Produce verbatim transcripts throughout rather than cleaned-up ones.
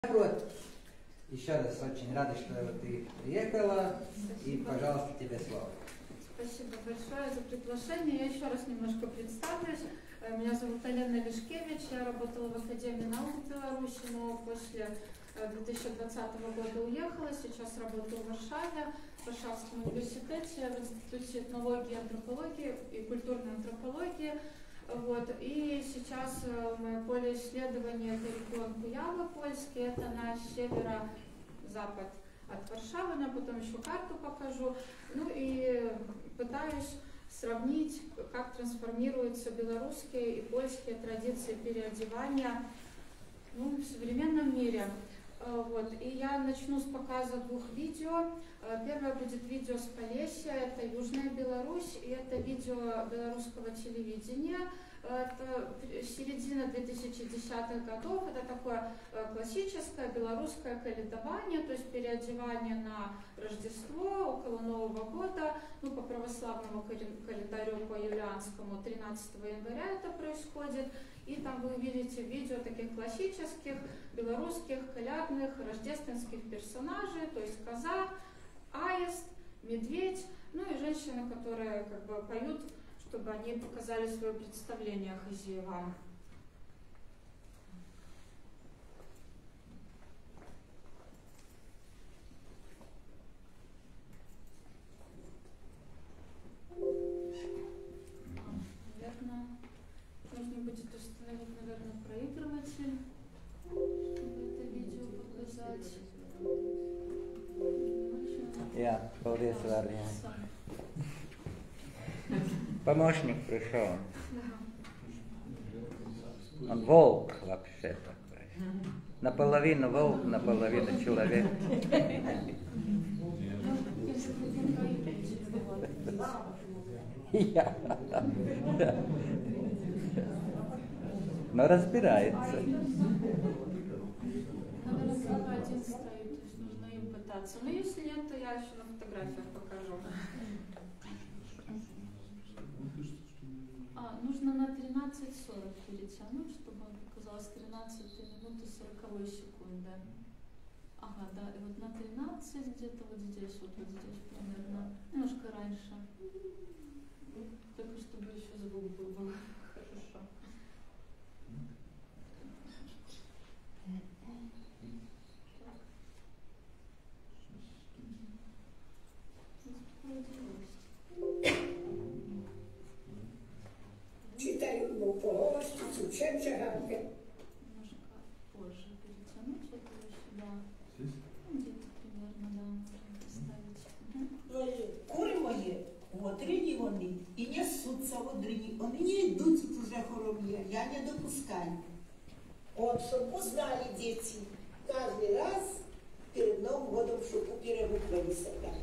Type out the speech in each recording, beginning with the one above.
Еще раз очень рада, что ты приехала. И, пожалуйста, тебе слово. Спасибо большое за приглашение. Я еще раз немножко представлюсь. Меня зовут Алена Лешкевич. Я работала в Академии наук Беларуси, но после две тысячи двадцатого года уехала. Сейчас работаю в Варшаве, в Варшавском университете, в Институте этнологии, антропологии и культурной антропологии. Вот. И сейчас мое поле исследования — это регион Куявы польский, это на северо-запад от Варшавы, но я потом еще карту покажу. Ну и пытаюсь сравнить, как трансформируются белорусские и польские традиции переодевания, ну, в современном мире. Вот. И я начну с показа двух видео. Первое будет видео с Полесья, это Южная Беларусь, и это видео белорусского телевидения. Это середина две тысячи десятых годов, это такое классическое белорусское каледование, то есть переодевание на Рождество, около Нового года, ну, по православному календарю, по юлианскому, тринадцатого января это происходит. И там вы увидите видео таких классических белорусских колядных рождественских персонажей, то есть коза, аист, медведь, ну и женщины, которые как бы поют, чтобы они показали свое представление хозяевам. Наверное, нужно будет установить, наверное, проигрыватель, чтобы это видео показать. Я, paldies, Vārņā. Помощник пришел. Он волк вообще такой. Наполовину волк, наполовину человек. Я. Но разбирается. Один стоит, то есть нужно им пытаться. Но если нет, то я еще на фотографиях покажу. А, нужно на тринадцать сорок перетянуть, чтобы он показалось тринадцать минуты сороковой секунды. Ага, да, и вот на тринадцать где-то вот здесь, вот, вот здесь примерно, немножко раньше. Только чтобы еще звук был. Хорошо. Читаю полностью, зачем чаганка? Немножко позже перетянуть это сюда. Где-то примерно, да, можно поставить. Кури мої, одрені вони, і несуться одрені, вони не йдуть тут уже хором'я, я не допускаю. Вот, чтобы узнали дети, каждый раз перед Новым годом шубу перемыкнули себя.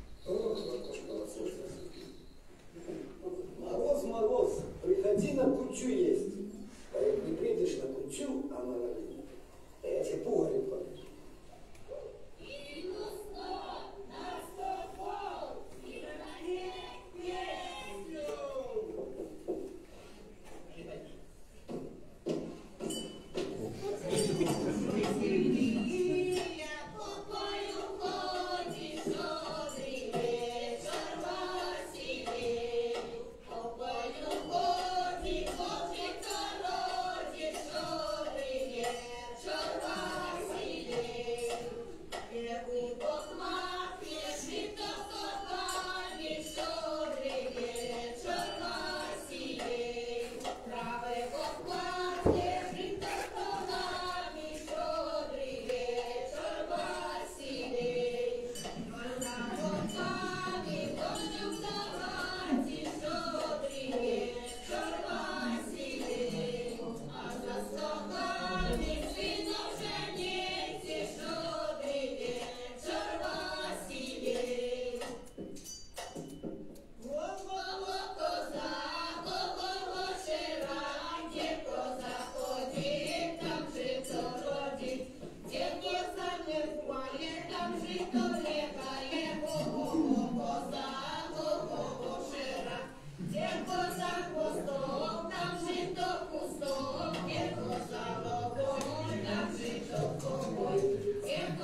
Мороз, мороз, приходи на кучу есть. А если не придешь на кучу, а на я тебе погреб покажу. Коза,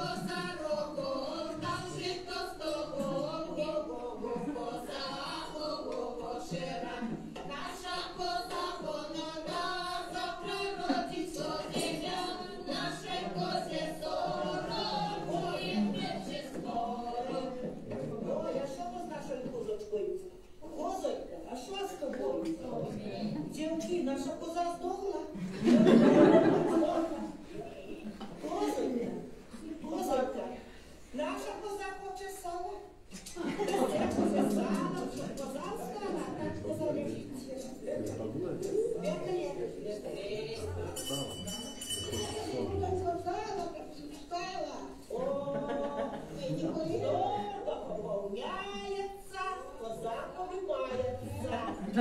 Дівки, наша коза здохла. Козонька, козонька, наша коза хоче сало. Це коза сало, коза стала, коза лежить. Это є. Коза стала. О, коза пополняється, коза полюбається.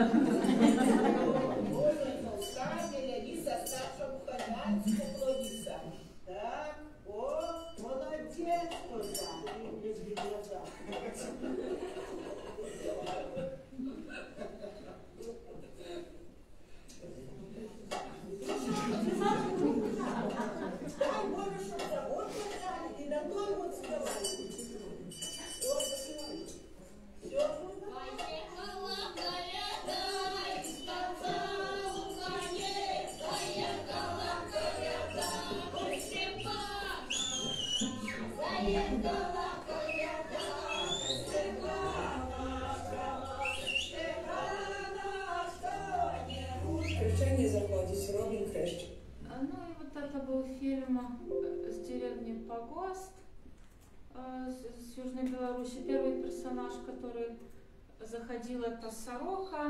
Так, о, молодец, коза. Дай Боже, чтоб завод продали и на дом вот сдавали. Вот, все. Поехала коляда из конца лугане, поехала коляда в Степана. Заехала коляда в Степана, Степана, что-нибудь. Хрещение заходить, Робин Хрещ. Ну и вот это был фильм с деревни Погост с Южной Беларуси. Первый персонаж, который заходил, это сорока,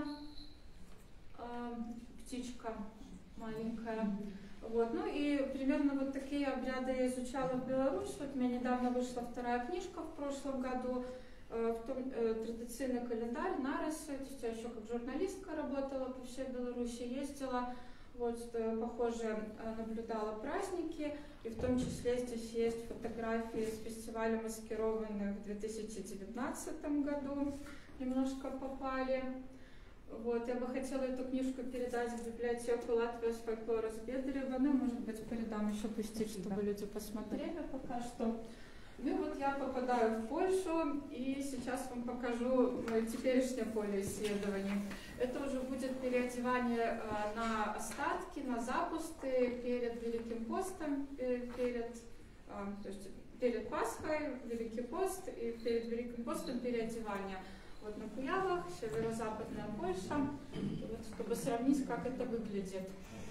птичка маленькая. Вот. Ну и примерно вот такие обряды я изучала в Беларуси. Вот у меня недавно вышла вторая книжка в прошлом году, в том, традиционный календарь Наресы. Я еще как журналистка работала по всей Беларуси, ездила. Вот, похоже, наблюдала праздники, и в том числе здесь есть фотографии с фестиваля маскированных в две тысячи девятнадцатом году, немножко попали. Вот, я бы хотела эту книжку передать в библиотеку Латвии с фольклора с Бедарева, ну, может быть, передам еще пустить, чтобы люди посмотрели пока что. Ну и вот я попадаю в Польшу, и сейчас вам покажу мое теперешнее поле исследований. Это уже будет переодевание э, на остатки, на запусты перед Великим постом, перед, э, то есть перед Пасхой, Великий пост, и перед Великим постом переодевание. Вот на Куявах, северо-западная Польша, вот, чтобы сравнить, как это выглядит.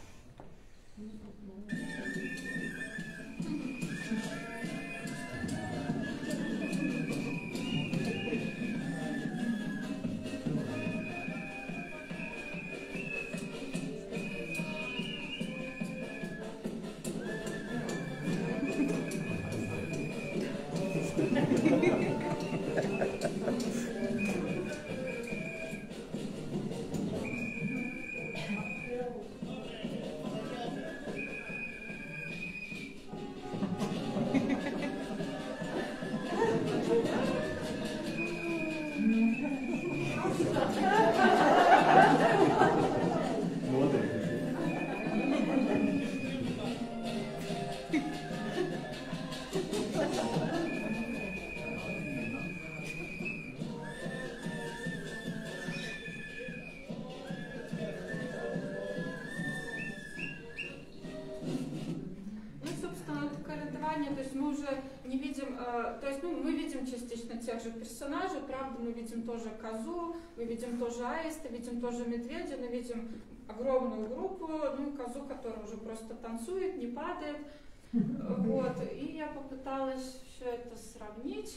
Тех же персонажей, правда, мы видим тоже козу, мы видим тоже аиста, видим тоже медведя, мы видим огромную группу, ну, козу, которая уже просто танцует, не падает. Вот, и я попыталась все это сравнить.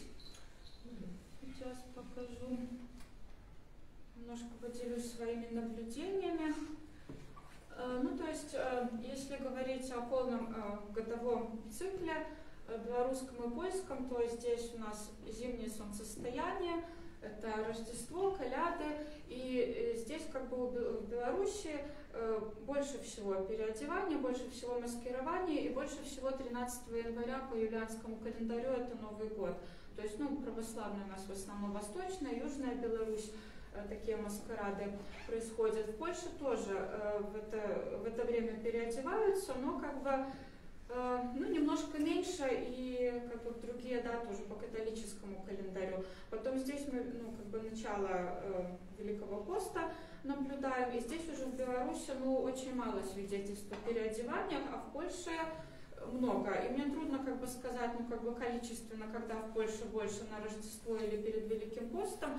Сейчас покажу, немножко поделюсь своими наблюдениями. Ну, то есть, если говорить о полном годовом цикле, белорусском и польском, то здесь у нас зимнее солнцестояние, это Рождество, коляды, и здесь как бы в Беларуси больше всего переодевания, больше всего маскирования и больше всего тринадцатого января по юлианскому календарю это Новый год. То есть, ну, православная у нас в основном восточная, южная Беларусь, такие маскарады происходят. В Польше тоже в это, в это время переодеваются, но как бы ну, немножко меньше, и как бы в другие даты уже по католическому календарю. Потом здесь мы, ну, как бы начало э, Великого поста наблюдаем, и здесь уже в Беларуси, ну, очень мало свидетельств о переодеваниях, а в Польше много. И мне трудно как бы сказать, ну, как бы количественно, когда в Польше больше на Рождество или перед Великим постом,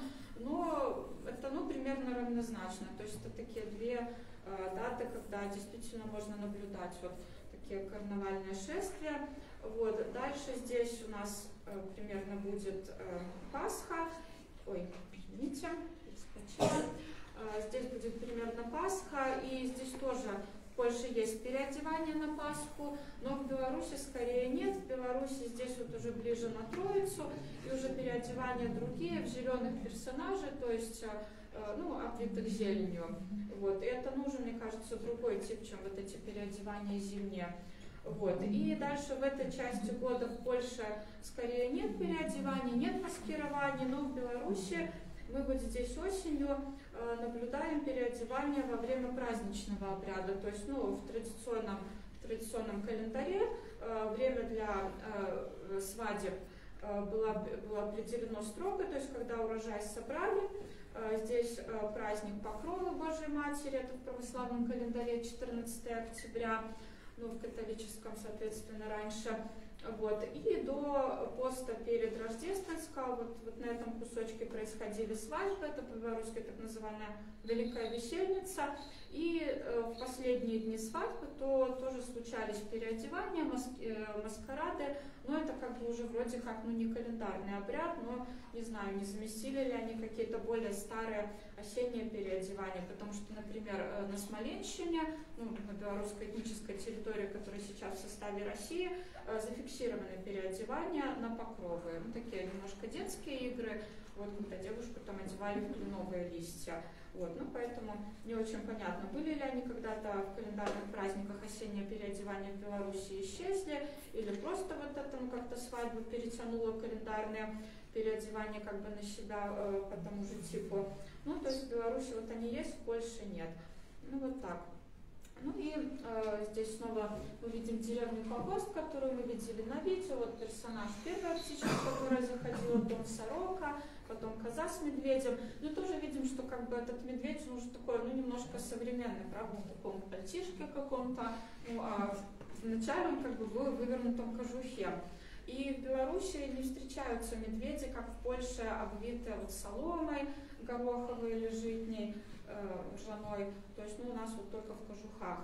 но это, ну, примерно равнозначно. То есть это такие две э, даты, когда действительно можно наблюдать вот такие карнавальные шествия. Вот. Дальше здесь у нас э, примерно будет э, Пасха. Ой, извините, перескочила. Э, здесь будет примерно Пасха, и здесь тоже в Польше есть переодевание на Пасху, но в Беларуси скорее нет. В Беларуси здесь вот уже ближе на Троицу, и уже переодевания другие, в зеленых персонажей, то есть э, ну, облитых зеленью. Вот. И это нужен, мне кажется, другой тип, чем вот эти переодевания зимние. Вот. И дальше в этой части года в Польше скорее нет переодеваний, нет маскирования, но в Беларуси мы вот здесь осенью э, наблюдаем переодевание во время праздничного обряда, то есть, ну, в традиционном, в традиционном календаре э, время для э, свадеб э, было, было определено строго, то есть когда урожай собрали, э, здесь э, праздник Покровы Божией Матери, это в православном календаре четырнадцатого октября, ну, в католическом, соответственно, раньше. Вот. И до поста перед Рождественского, вот, вот на этом кусочке происходили свадьбы, это по-белорусски так называемая Великая Весельница. И э, в последние дни свадьбы то тоже случались переодевания, маски, э, маскарады, но это как бы уже вроде как, ну, не календарный обряд, но не знаю, не заместили ли они какие-то более старые осенние переодевания, потому что, например, э, на Смоленщине, ну, на белорусской этнической территории, которая сейчас в составе России, э, зафиксированы переодевания на покровы. Ну, такие немножко детские игры, вот, когда девушку там одевали в кленовые листья. Вот, ну, поэтому не очень понятно, были ли они когда-то в календарных праздниках осеннее переодевание в Беларуси исчезли, или просто вот это, ну, как-то свадьбу перетянуло календарное переодевание как бы на себя э, по тому же типу. Ну, то есть в Беларуси вот они есть, в Польше нет. Ну, вот так. Ну и э, здесь снова мы видим деревню Погост, которую мы видели на видео. Вот персонаж первая птичка, которая заходила, дом сорока, потом коза с медведем. Ну тоже видим, что как бы этот медведь, он уже такой, ну, немножко современный, правда, в таком пальтишке каком-то. Ну, а вначале он как бы был в вывернутом кожухе. И в Беларуси не встречаются медведи, как в Польше, обвитые вот соломой гороховой или житней, э, ржаной. То есть, ну, у нас вот только в кожухах.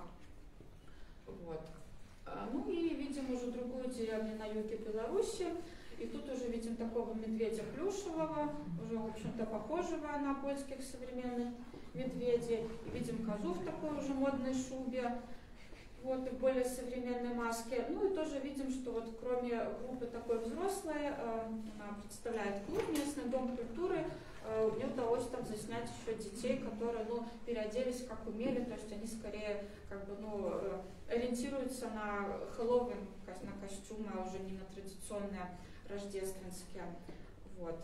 Вот. А, ну и видим уже другую деревню на юге Беларуси. И тут уже видим такого медведя плюшевого, уже, в общем-то, похожего на польских современных медведей. И видим козу в такой уже модной шубе. Вот, и в более современной маске. Ну и тоже видим, что вот кроме группы такой взрослой, э, она представляет клуб, местный дом культуры, э, мне удалось там заснять еще детей, которые, ну, переоделись как умели, то есть они скорее как бы, ну, э, ориентируются на Хэллоуин, на костюмы, а уже не на традиционные рождественские. Вот.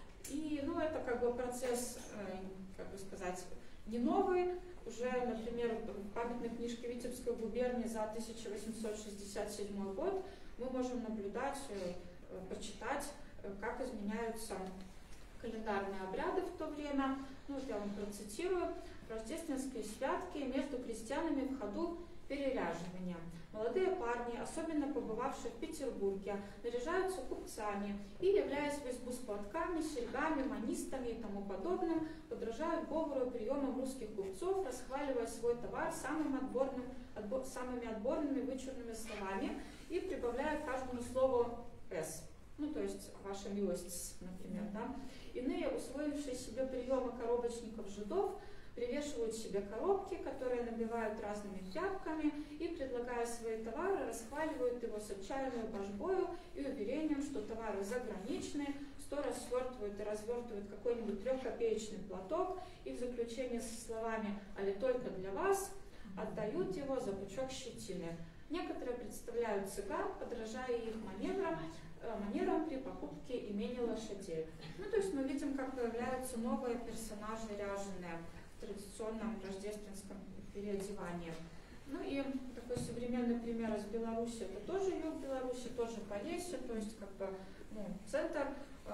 И, ну, это как бы процесс, э, как бы сказать, не новый. Уже, например, в памятной книжке Витебской губернии за тысяча восемьсот шестьдесят седьмой год мы можем наблюдать, почитать, как изменяются календарные обряды в то время. Ну, вот я вам процитирую. Рождественские святки, между крестьянами в ходу переряживания. Молодые парни, особенно побывавшие в Петербурге, наряжаются купцами и, являясь в избу с платками, серьгами, манистами и тому подобным, подражают говору и приемам русских купцов, расхваливая свой товар самым отборным, отбор, самыми отборными вычурными словами и прибавляя каждому слову «с». Ну, то есть «ваша милость», например, да. Иные, усвоившие себе приемы коробочников жидов, привешивают себе коробки, которые набивают разными тряпками и, предлагая свои товары, расхваливают его с отчаянной божбою и уверением, что товары заграничные, сто раз свертывают и развертывают какой-нибудь трехкопеечный платок и в заключение со словами «али только для вас» отдают его за пучок щетины. Некоторые представляют цыган, подражая их маневрам, э, манерам при покупке имени лошадей. Ну, то есть мы видим, как появляются новые персонажи ряженые в традиционном рождественском переодевании. Ну и такой современный пример из Беларуси, это тоже юг Беларуси, тоже Полесье, то есть как бы ну, центр э,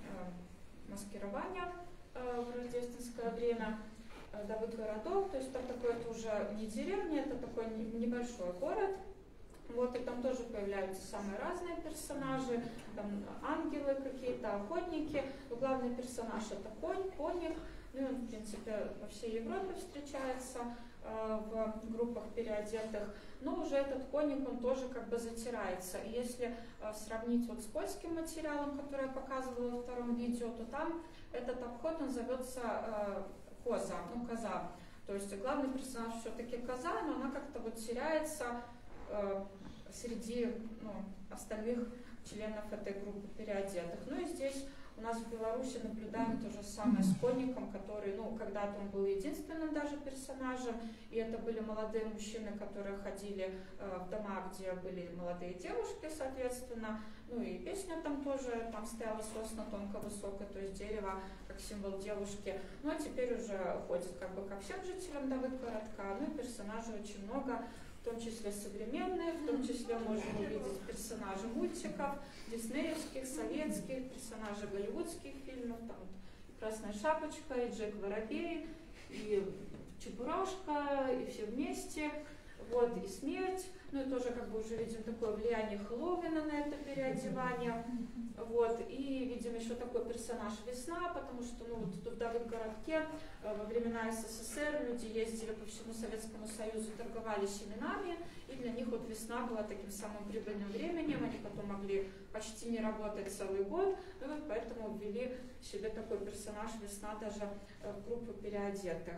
э, маскирования э, в рождественское время, э, Давыд городов, то есть там такой, это уже не деревня, это такой небольшой город. Вот, и там тоже появляются самые разные персонажи, там ангелы какие-то, охотники. Но главный персонаж это конь, коник. Ну, он, в принципе, по всей Европе встречается э, в группах переодетых. Но уже этот коник, он тоже как бы затирается. И если э, сравнить вот с польским материалом, который я показывала во втором видео, то там этот обход, он зовется э, коза, ну, коза. То есть главный персонаж все-таки коза, но она как-то вот теряется э, среди ну, остальных членов этой группы переодетых. Ну и здесь у нас в Беларуси наблюдаем то же самое с конником, который, ну, когда-то он был единственным даже персонажем, и это были молодые мужчины, которые ходили э, в дома, где были молодые девушки, соответственно, ну и песня там тоже, там стояла сосна тонко высокая, то есть дерево как символ девушки. Ну а теперь уже ходит как бы ко всем жителям Давыд городка, ну и персонажей очень много, в том числе современные, в том числе можем увидеть персонажи мультиков, диснеевских, советских, персонажи голливудских фильмов, там вот Красная шапочка, и Джек Воробей, и Чебурашка, и все вместе, вот, и смерть. Ну и тоже как бы уже видим такое влияние Хэллоуина на это переодевание. Вот, и видим еще такой персонаж Весна, потому что ну, вот в Давыдгородке во времена СССР люди ездили по всему Советскому Союзу, торговали семенами, и для них вот весна была таким самым прибыльным временем, они потом могли почти не работать целый год, и вот поэтому ввели себе такой персонаж Весна даже в группу переодетых.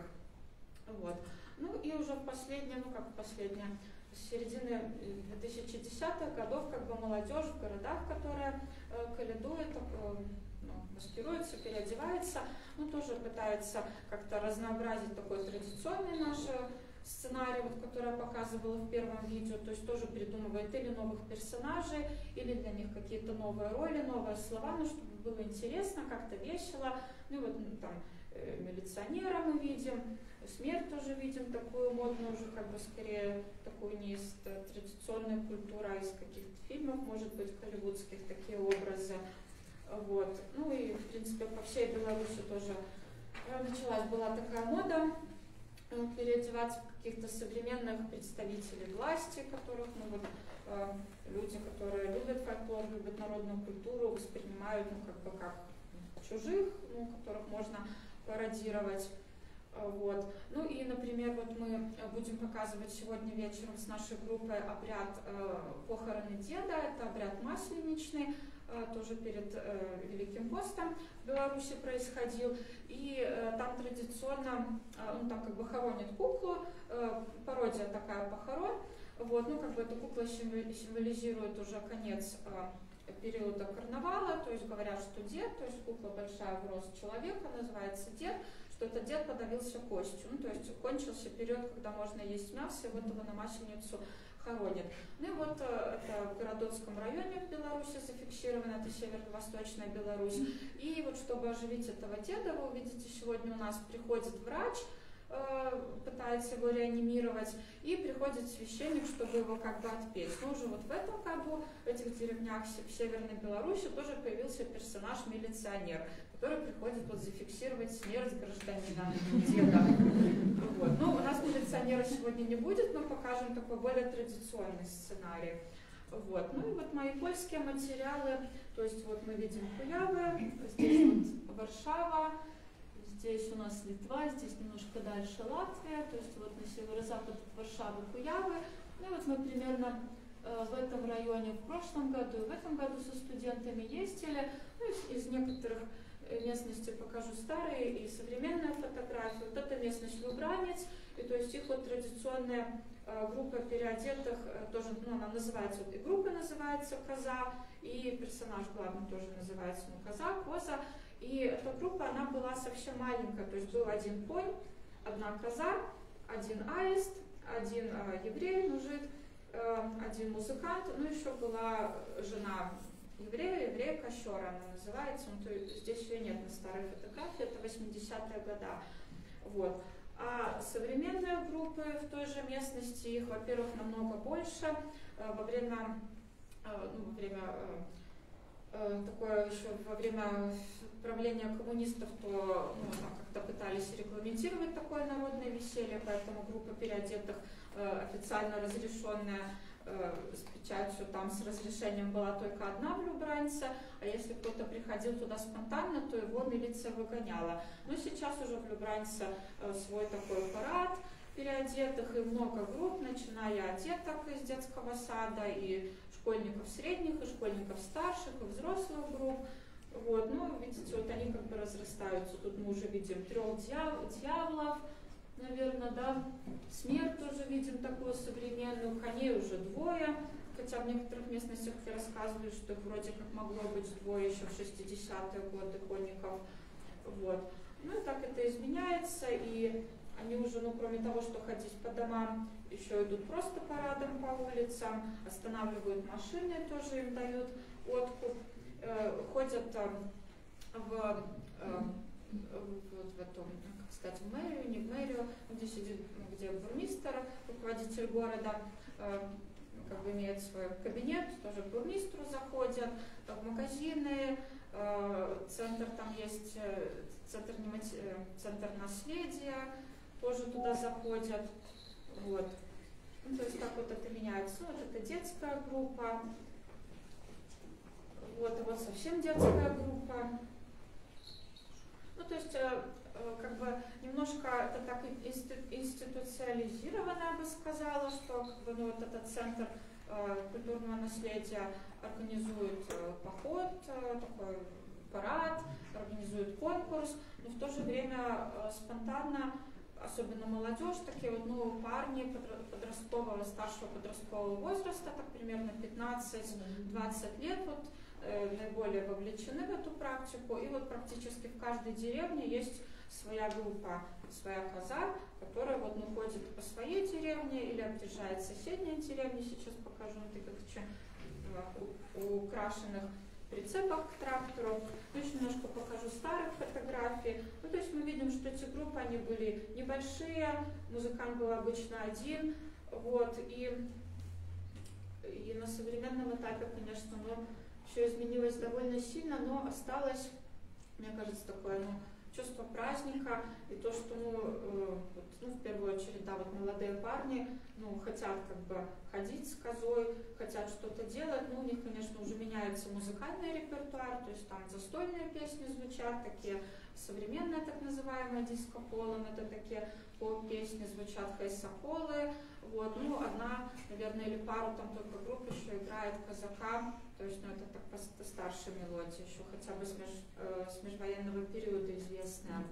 Вот. Ну и уже в последнее, ну как последнее, с середины две тысячи десятых годов как бы молодежь в городах, которая э, калядует, э, ну, маскируется, переодевается, ну тоже пытается как-то разнообразить такой традиционный наш сценарий, вот, который я показывала в первом видео, то есть тоже придумывает или новых персонажей, или для них какие-то новые роли, новые слова, ну чтобы было интересно, как-то весело. Ну и вот ну, там э, милиционера мы видим, смерть тоже видим, такую модную уже, как бы скорее, такую не из традиционной культуры, а из каких-то фильмов, может быть, голливудских, такие образы. Вот. Ну и, в принципе, по всей Беларуси тоже началась, была такая мода переодеваться в каких-то современных представителей власти, которых, ну вот, э, люди, которые любят фольклор, любят народную культуру, воспринимают, ну, как бы, как чужих, ну, которых можно пародировать. Вот. Ну и, например, вот мы будем показывать сегодня вечером с нашей группой обряд э, похороны деда, это обряд масленичный, э, тоже перед э, Великим постом в Беларуси происходил, и э, там традиционно, э, ну там как бы хоронят куклу, э, пародия такая похорон, вот, ну как бы эта кукла символизирует уже конец э, периода карнавала, то есть говорят, что дед, то есть кукла большая в рост человека, называется дед, что этот дед подавился костью, ну, то есть кончился период, когда можно есть мясо, и вот его на Масленицу хоронят. Ну и вот это в Городоцком районе в Беларуси зафиксировано, это северо-восточная Беларусь. И вот чтобы оживить этого деда, вы увидите, сегодня у нас приходит врач, пытается его реанимировать, и приходит священник, чтобы его как бы отпеть. Но уже вот в этом году в этих деревнях в Северной Беларуси тоже появился персонаж-милиционер, который приходит вот зафиксировать смерть гражданина деда. Вот. Но у нас милиционера сегодня не будет, но покажем такой более традиционный сценарий. Вот. Ну и вот мои польские материалы, то есть вот мы видим Куявы, здесь вот Варшава, здесь у нас Литва, здесь немножко дальше Латвия, то есть вот на северо-запад от Варшавы Куявы. Ну и вот мы примерно э, в этом районе в прошлом году и в этом году со студентами ездили. Ну, из, из некоторых местностей покажу старые и современные фотографии. Вот эта местность Любранец, и то есть их вот традиционная э, группа переодетых, э, тоже, ну, она называется, вот и группа называется Коза, и персонаж главный тоже называется, ну, Коза, Коза. И эта группа, она была совсем маленькая, то есть был один конь, одна коза, один аист, один э, еврей, мужик, э, один музыкант, ну еще была жена еврея, еврейка Щора она называется, ну, то есть здесь ее нет на старой фотографии, это восьмидесятые годы. Вот. А современные группы в той же местности, их, во-первых, намного больше. Во время, ну, во время такое еще во время правления коммунистов, то ну, как-то пытались регламентировать такое народное веселье, поэтому группа переодетых официально разрешенная с печатью, там с разрешением была только одна в Любранце, а если кто-то приходил туда спонтанно, то его милиция выгоняла. Но сейчас уже в Любранце свой такой парад переодетых, и много групп, начиная от деток из детского сада, и школьников средних, и школьников старших, и взрослых групп. Вот, ну, видите, вот они как бы разрастаются. Тут мы уже видим трех дьяв дьяволов, наверное, да. Смерть тоже видим такую современную, коней уже двое, хотя в некоторых местностях рассказывали, что их вроде как могло быть двое еще в шестидесятые годы конников. Вот. Ну и так это изменяется, и они уже, ну, кроме того, что ходить по домам, еще идут просто парадом по улицам, останавливают машины, тоже им дают откуп, э, ходят э, в, э, в, в эту, как сказать, в мэрию, не в мэрию, где сидит, где бурмистр, руководитель города, э, как бы имеет свой кабинет, тоже к бурмистру заходят, в магазины, э, центр там есть, э, центр, э, центр наследия, тоже туда заходят. Вот. Ну, то есть как вот это меняется. Ну, вот это детская группа. Вот, и вот совсем детская группа. Ну, то есть, э, э, как бы немножко это так институциализировано, я бы сказала, что как бы, ну, вот этот центр э, культурного наследия организует э, поход, э, такой парад, организует конкурс, но в то же время э, спонтанно, особенно молодежь, такие вот, ну, парни подросткового, старшего подросткового возраста, так примерно пятнадцать-двадцать лет, вот, э, наиболее вовлечены в эту практику. И вот практически в каждой деревне есть своя группа, своя коза, которая вот, ну, ходит по своей деревне или объезжает соседние деревни. Сейчас покажу на таких очень э, украшенных прицепах к трактору. Еще немножко покажу старых фотографий. Ну, то есть мы видим, что эти группы, они были небольшие, музыкант был обычно один. Вот, и, и на современном этапе, конечно, ну, все изменилось довольно сильно, но осталось, мне кажется, такое, ну, чувство праздника и то, что, ну, э, вот, ну, в первую очередь, да, вот молодые парни, ну, хотят как бы ходить с козой, хотят что-то делать, ну, у них, конечно, уже меняется музыкальный репертуар, то есть там застольные песни звучат, такие современные, так называемые диско-полом, это такие поп-песни, звучат хайсаполы, вот, ну, одна, наверное, или пару там только групп еще играет казака, то есть, ну, это так просто старшая мелодия, еще хотя бы с, меж, э, с межвоенного периода известная.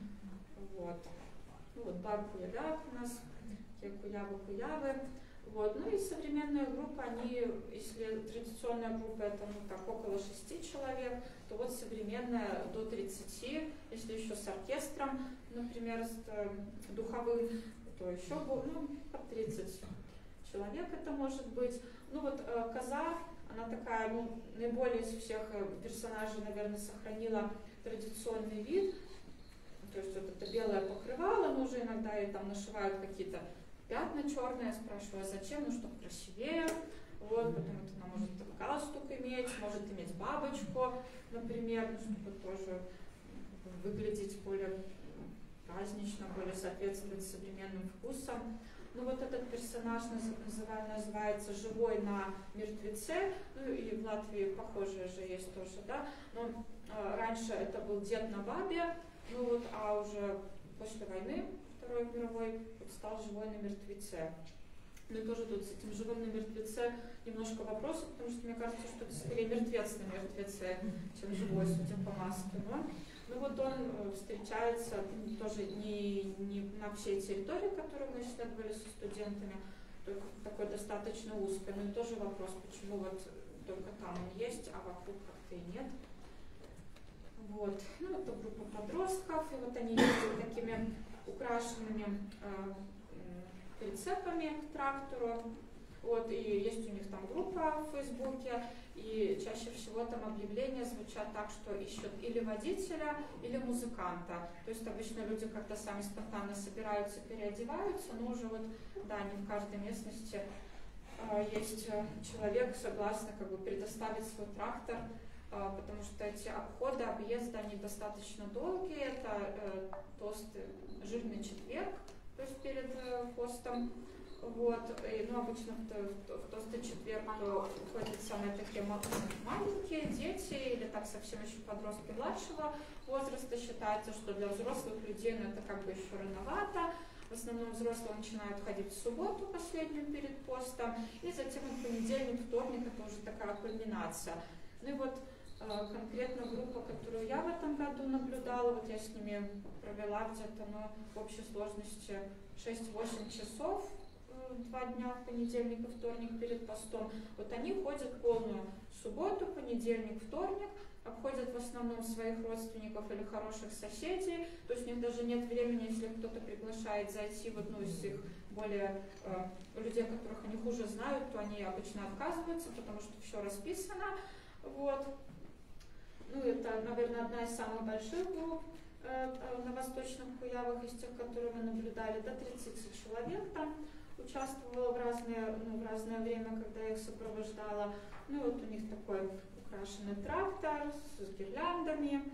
Вот. Ну, вот бар-куявяк у нас, куявы-куявы. Вот. Ну и современная группа, они, если традиционная группа это, ну, так, около шести человек, то вот современная до тридцати, если еще с оркестром, например, с э, духовым, то еще, ну, под тридцать человек это может быть. Ну вот э, коза, она такая, ну, наиболее из всех персонажей, наверное, сохранила традиционный вид. То есть вот это белое покрывало, но уже иногда ей там нашивают какие-то пятна черные. Я спрашиваю, а зачем? Ну, чтобы красивее. Вот, потом это она может галстук иметь, может иметь бабочку, например, ну, чтобы тоже выглядеть более празднично, более соответствовать современным вкусам. Ну вот этот персонаж называется «Живой на мертвеце», ну и в Латвии похожие же есть тоже, да, но э, раньше это был дед на бабе, ну вот, а уже после войны Второй мировой вот, стал «Живой на мертвеце». Ну и тоже тут с этим «Живым на мертвеце» немножко вопросов, потому что мне кажется, что это скорее мертвец на мертвеце, чем живой, судя по маске, но... Ну вот он встречается тоже не, не на всей территории, которую мы исследовали со студентами, только такой достаточно узкой. Ну и тоже вопрос, почему вот только там он есть, а вокруг как-то и нет. Вот. Ну это группа подростков, и вот они ездят такими украшенными э, прицепами к трактору. Вот, и есть у них там группа в Фейсбуке, и чаще всего там объявления звучат так, что ищут или водителя, или музыканта. То есть обычно люди как-то сами спонтанно собираются, переодеваются, но уже вот, да, не в каждой местности э, есть человек, согласный как бы предоставить свой трактор, э, потому что эти обходы, объезды, они достаточно долгие, это э, толстый, жирный четверг, то есть перед э, постом. Вот, и, ну, обычно в, в толстый четверг уходят самые такие маленькие дети или так совсем еще подростки младшего возраста. Считается, что для взрослых людей, ну, это как бы еще рановато. В основном взрослые начинают ходить в субботу, последнюю перед постом, и затем в понедельник, вторник, это уже такая кульминация. Ну и вот конкретно группа, которую я в этом году наблюдала, вот я с ними провела где-то, ну, в общей сложности шесть-восемь часов, два дня, в понедельник и вторник перед постом. Вот они ходят полную субботу, понедельник, вторник, обходят в основном своих родственников или хороших соседей, то есть у них даже нет времени, если кто-то приглашает зайти в одну из их более э, людей, которых они хуже знают, то они обычно отказываются, потому что все расписано. Вот. Ну, это, наверное, одна из самых больших групп э, на Восточных Куявах, из тех, которые мы наблюдали, до тридцати человек там участвовала в разное, ну, в разное время, когда я их сопровождала. Ну, вот у них такой украшенный трактор с гирляндами.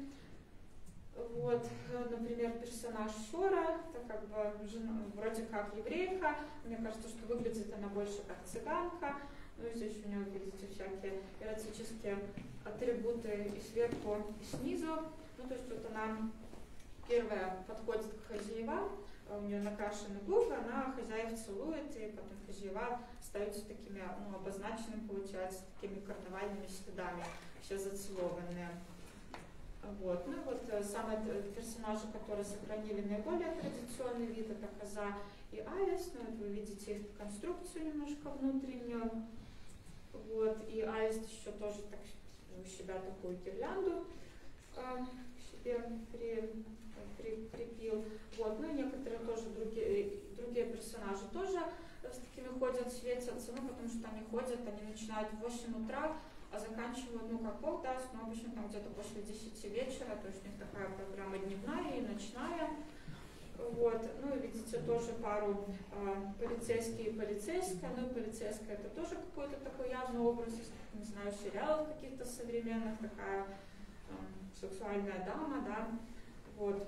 Вот, например, персонаж Шора, это как бы жена, вроде как еврейка. Мне кажется, что выглядит она больше как цыганка. Ну, и здесь у нее, видите, всякие эротические атрибуты и сверху, и снизу. Ну, то есть вот она первая подходит к хозяевам, у нее накрашены губы, она хозяев целует, и потом хозяева остаются такими, ну, обозначенными, получается, такими карнавальными следами, все зацелованные. Вот. Ну вот самые персонажи, которые сохранили наиболее традиционный вид, это коза и аист. Ну, вот вы видите их конструкцию немножко внутреннюю. Вот. И аист еще тоже так, у себя такую гирлянду э, себе при, при, припил. Вот. Ну и некоторые тоже другие, другие персонажи тоже с такими ходят, светятся, ну потому что они ходят, они начинают в восемь утра, а заканчивают, ну как Бог даст, но обычно там где-то после десяти вечера, то есть у них такая программа дневная и ночная. Вот. Ну и видите тоже пару э, полицейский и полицейская, ну и полицейская это тоже какой-то такой явный образ, не знаю, сериалов каких-то современных, такая э, сексуальная дама, да, вот.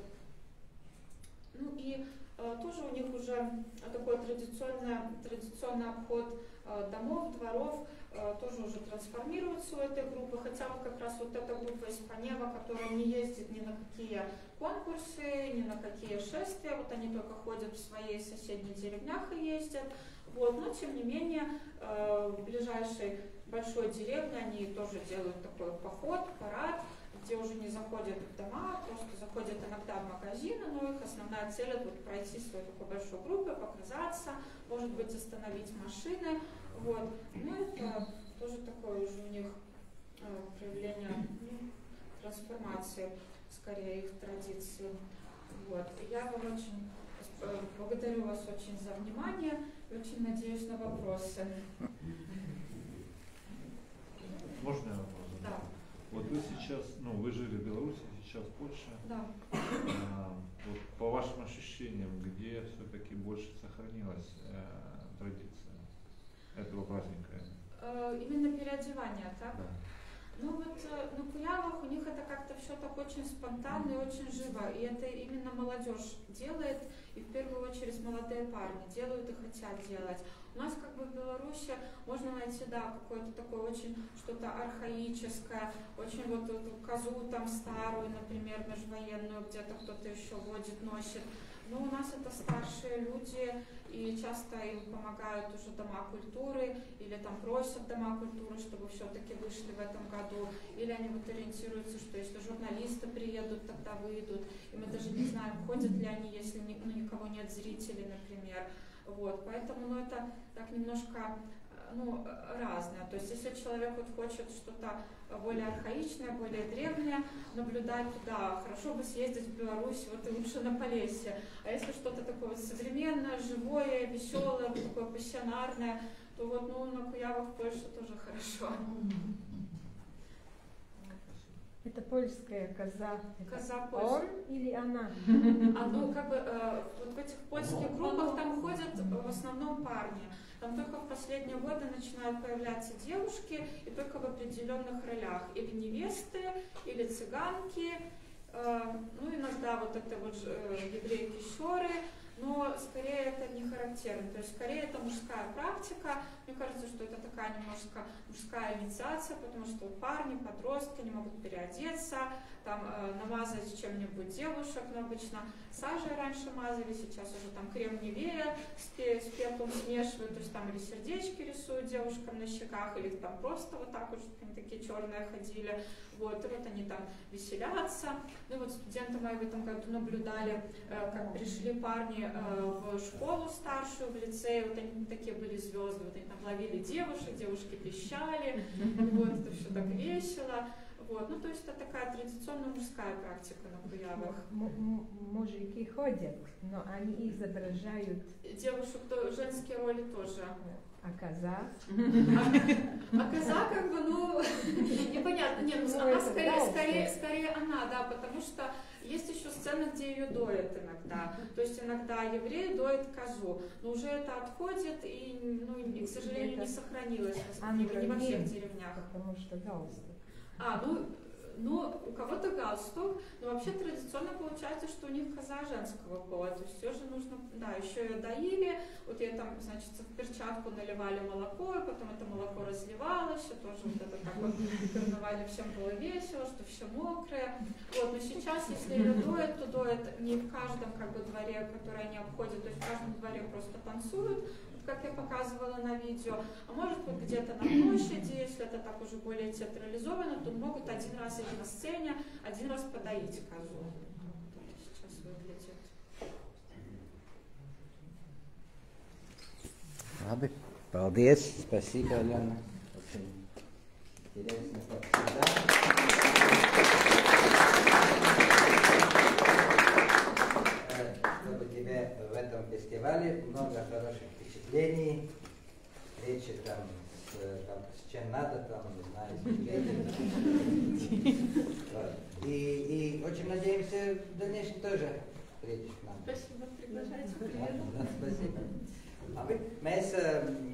Ну и э, тоже у них уже такой традиционный, традиционный обход э, домов, дворов, тоже уже трансформируется у этой группы, хотя вот как раз вот эта группа из Панева, которая не ездит ни на какие конкурсы, ни на какие шествия, вот они только ходят в своей соседней деревнях и ездят, вот, но тем не менее в ближайшей большой деревне они тоже делают такой поход, парад, где уже не заходят в дома, просто заходят иногда в магазины, но их основная цель это вот пройти свою такой большой группой, показаться, может быть остановить машины. Вот. Ну, это тоже такое уже у них э, проявление ну, трансформации, скорее, их традиций. Вот. И я вам очень э, благодарю вас очень за внимание и очень надеюсь на вопросы. Можно я вопрос? Да. Вот вы сейчас, ну, вы жили в Беларуси, сейчас в Польше. Да. А, вот по вашим ощущениям, где все-таки больше сохранилась э, традиция этого праздника? Э, именно переодевание, так? Да. Ну вот э, на Куявах у них это как-то все так очень спонтанно и очень живо. И это именно молодежь делает, и в первую очередь молодые парни делают и хотят делать. У нас как бы в Беларуси можно найти, да, какое-то такое очень что-то архаическое, очень вот эту козу там старую, например, межвоенную, где-то кто-то еще водит, носит. Но у нас это старшие люди, и часто им помогают уже дома культуры, или там просят дома культуры, чтобы все-таки вышли в этом году, или они вот ориентируются, что если журналисты приедут, тогда выйдут, и мы даже не знаем, ходят ли они, если ни, ну, никого нет зрителей, например. Вот, поэтому, ну, это так немножко, ну, разное. То есть, если человек вот хочет что-то более архаичное, более древнее наблюдать, то да, хорошо бы съездить в Беларусь, вот и лучше на Полесье. А если что-то такое вот современное, живое, веселое, такое пассионарное, то вот, ну, на Куявах в Польше тоже хорошо. Это польская коза. Это Коза он польская. или она? А ну, как бы, э, вот в этих польских группах там ходят в основном парни. Там только в последние годы начинают появляться девушки, и только в определенных ролях. Или невесты, или цыганки, э, ну, иногда вот это вот э, еврейки-щоры, но скорее это не характерно. То есть скорее это мужская практика. Мне кажется, что это такая немножко мужская инициация, потому что парни, подростки не могут переодеться, там э, намазать чем-нибудь девушек, но обычно сажей раньше мазали, сейчас уже там крем Нивея с, пе- с пеплом смешивают, то есть там или сердечки рисуют девушкам на щеках, или там просто вот так вот, чтобы они такие черные ходили, вот, и вот они там веселятся. Ну и вот студенты мои в этом году наблюдали, э, как пришли парни э, в школу старшую, в лицей, вот они такие были звезды, вот они там ловили девушек, девушки пищали, вот, это все так весело. Вот. Ну, то есть это такая традиционная мужская практика на Куявах. М- м- мужики ходят, но они изображают. Девушек, то, женские роли тоже. А коза? А, а коза как бы, ну, непонятно. Нет, ну, Ну, она это скорее, да, скорее, что? скорее она, да, потому что есть еще сцены, где ее доят иногда. То есть иногда еврей доит козу, но уже это отходит и, ну, и, к сожалению, не сохранилось не, не во всех деревнях. Потому что галстук. А, ну, ну, у кого-то галстук, но вообще традиционно получается, что у них коза женского пола, то есть ее же нужно, да, еще ее доили, вот ей там, значит, в перчатку наливали молоко, и потом это молоко разливалось, и тоже вот это так вот карнавале всем было весело, что все мокрое, вот, но сейчас, если ее доят, то доят не в каждом, как бы, дворе, который они обходят, то есть в каждом дворе просто танцуют, как я показывала на видео, а может вот где-то на площади, если это так уже более театрализовано, то могут один раз или на сцене, один раз подоить козу. Сейчас выглядит. Ладно, молодец, спасибо, Алена. Очень интересно, как всегда. Э, Чтобы тебе в этом фестивале много хороших впечатлений, встречи там с, там, с чем надо, там, не знаю, с лидерами. Вот. И, и очень надеемся в дальнейшем тоже приедешь к нам. Спасибо, приглашайте, Да, приеду. да, спасибо. Labi, mēs